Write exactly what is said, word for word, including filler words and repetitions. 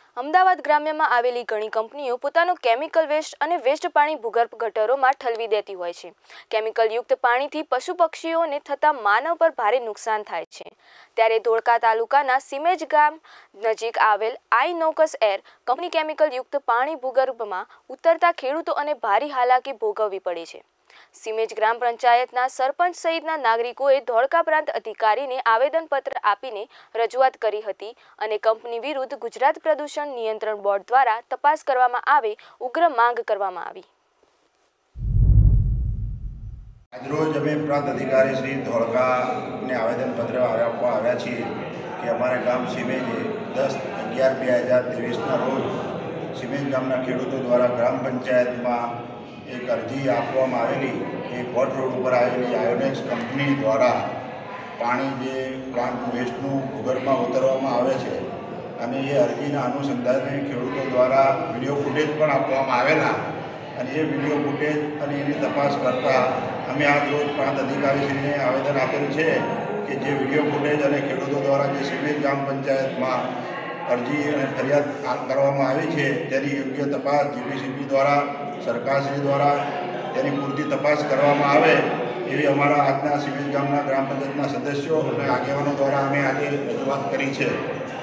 અમદાવાદ ગ્રામ્યમાં આવેલી ઘણી કંપનીઓ પોતાનું કેમિકલ વેસ્ટ અને વેસ્ટ પાણી ભૂગર્ભ ગટરોમાં ઠલવી દેતી હોય છે। કેમિકલયુક્ત પાણીથી પશુ પક્ષીઓને થતા માનવ પર ભારે નુકસાન થાય છે। ત્યારે ધોળકા તાલુકાના સીમેજ ગામ નજીક આવેલ આઈ નોકસ એર કંપની કેમિકલયુક્ત પાણી ભૂગર્ભમાં ઉતરતા ખેડૂતો અને ભારે હાલાકી ભોગવવી પડી છે। સીમેજ ગ્રામ પંચાયતના સરપંચ સહિતના નાગરિકોએ ધોળકા પ્રાંત અધિકારીને આવેદનપત્ર આપીને રજૂઆત કરી હતી અને કંપની વિરુદ્ધ ગુજરાત પ્રદૂષણ નિયંત્રણ બોર્ડ દ્વારા તપાસ કરવામાં આવે ઉગ્ર માંગ કરવામાં આવી। આજરોજ અમે પ્રાંત અધિકારી શ્રી ધોળકાને આવેદનપત્ર આપવા આવ્યા છીએ કે અમારા ગામ સીમેજે દસ અગિયાર બે હજાર ત્રેવીસના રોજ સીમેજ ગામના ખેડૂતો દ્વારા ગ્રામ પંચાયતમાં એક અરજી આપવામાં આવેલી કે કોટ રોડ ઉપર આવેલી આયોનેક્સ કંપની દ્વારા પાણી જે પ્લાન્ટ વેસ્ટનું ભૂગર્ભમાં ઉતરવામાં આવે છે અને એ અરજીના અનુસંધાને ખેડૂતો દ્વારા વિડીયો ફૂટેજ પણ આપવામાં આવેલા અને એ વિડીયો ફૂટેજ અને એની તપાસ કરતાં અમે આજ રોજ પ્રાંત અધિકારીશ્રીને આવેદન આપેલ છે કે જે વિડીયો ફૂટેજ અને ખેડૂતો દ્વારા જે સીમેજ ગ્રામ પંચાયતમાં અરજી અને ફરિયાદ કરવામાં આવી છે તેની યોગ્ય તપાસ જીપીસીબી દ્વારા સરકારશ્રી દ્વારા તેની પૂરતી તપાસ કરવામાં આવે એવી અમારા આજના સીમેજ ગામના ગ્રામ પંચાયતના સદસ્યો અને આગેવાનો દ્વારા અમે આજે રજૂઆત કરી છે।